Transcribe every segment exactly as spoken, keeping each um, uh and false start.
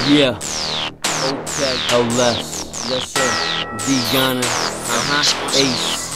Yeah. Okay. L S. Yes, sir. D Gunna. Uh-huh. Ace.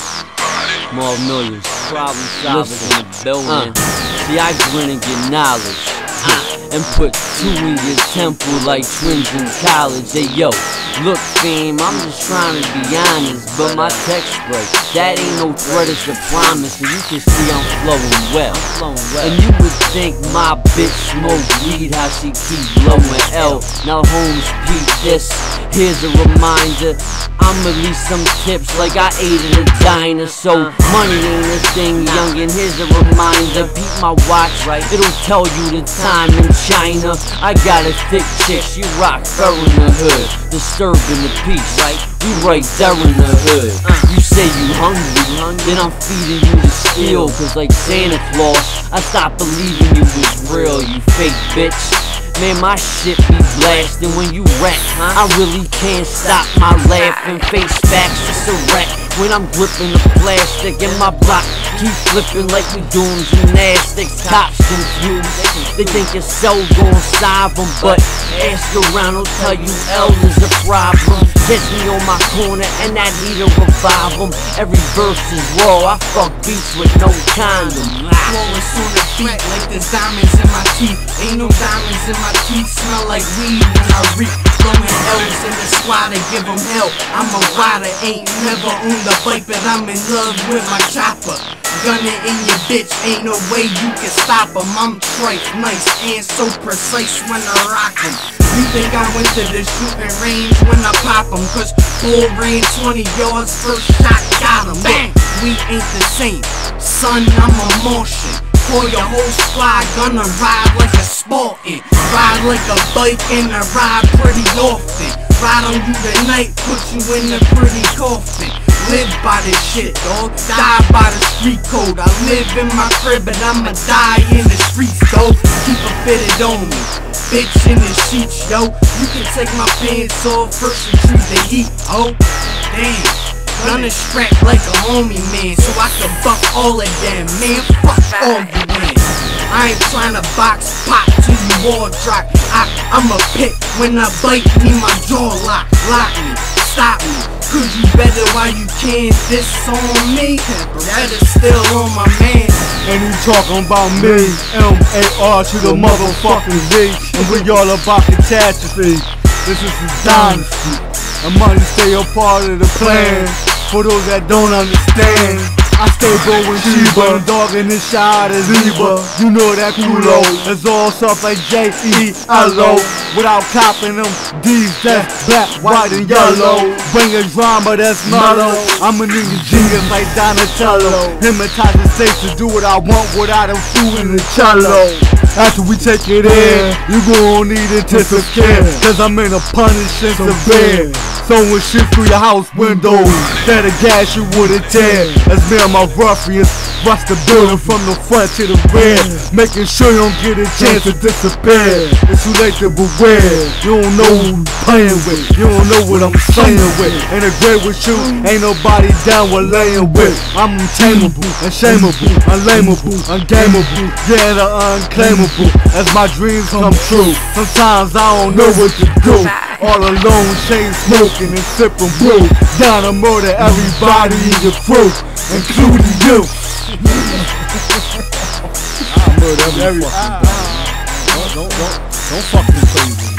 Marvelou. Problem solvers in the building. Uh. See, I grin and get knowledge. Uh. And put two in your temple like twins in college. Hey, yo. Look, fam, I'm just trying to be honest, but my text break, that ain't no threat, it's a promise, and you can see I'm flowing well. I'm flowing well. And you would think my bitch smoke weed, how she keep blowing L. Now Holmes, peep this, here's a reminder, I'ma leave some tips like I ate at a diner. So money ain't a thing, youngin', here's a reminder. Peep my watch, right? It'll tell you the time in China. I got a thick chick, she rock fur in the hood, disturbing the peace, right? We right there in the hood. You say you hungry, then I'm feeding you the steel. Cause like Santa Claus, I stopped believing you was real, you fake bitch. Man, my shit be blasting when you rap. I really can't stop my laughing. Face facts, it's a wreck when I'm gripping the plastic. And my block keep flipping like we doing gymnastics. Cops confused, they think your cell gon' solve them, but ask around, they'll tell you L is a problem. Catch me on my corner and that heater revive them. Every verse is raw, I fuck beats with no condom. Flawless on the beat like there's diamonds in my teeth. Ain't no diamonds in my teeth, smell like weed when I reek. Throwing L's in the squad and give them hell. I'm a rider, ain't never on the bike, but I'm in love with my chopper. Gunna in your bitch, ain't no way you can stop him. I'm trite, nice, and so precise when I rock him. You think I went to the shooting range when I pop him? Cause full range, twenty yards, first shot got him. Bang! We ain't the same, son, I'm a Martian. Call your whole squad, gonna ride like a Spartan. Ride like a bike and I ride pretty often. Ride on you tonight, put you in a pretty coffin. Live by this shit, dawg, die by the street code. I live in my crib but I'ma die in the streets, though. Keep it fitted on me, bitch in the sheets, yo. You can take my pants off, first and treat the heat, oh. Damn. Gunna strapped like a homie, man, so I can buck all of them, man. Fuck all you, man. I ain't tryna box pop till you all drop. I, I'm a pick when I bite me, my jaw lock. Lock me, stop me. Could you better while you can? This on me, that is still on my man. And you talking about me, M A R to the motherfucking Z. And we all about catastrophe. This is the dynasty. And money stay a part of the plan. For those that don't understand, I stay blowing Sheba, dog in the shot as Zebra. You know that culo, it's all stuff like J E L O. Without copping them D's, that's black, white, and yellow. Bring a drama that's mellow. I'm a nigga genius like Donatello. Hypnotize the stage to do what I want without them shooting the cello. After we take it in, you gon' need intensive care, cause I'm in a punishing severe. Throwing shit through your house windows, that'll gas you with a tear. As me and my ruffians rush the building from the front to the rear, making sure you don't get a chance to disappear. It's too late to beware. You don't know who you playing with, you don't know what I'm saying with. And agree with you, ain't nobody down with laying with. I'm untamable, unshameable, unlameable, ungameable, yeah, the unclaimable. As my dreams come true, sometimes I don't know what to do. All alone, chain smoking and sipping brew. Down to murder everybody in your crew, including you. I murder everybody. Don't, don't, don't, don't fucking crazy.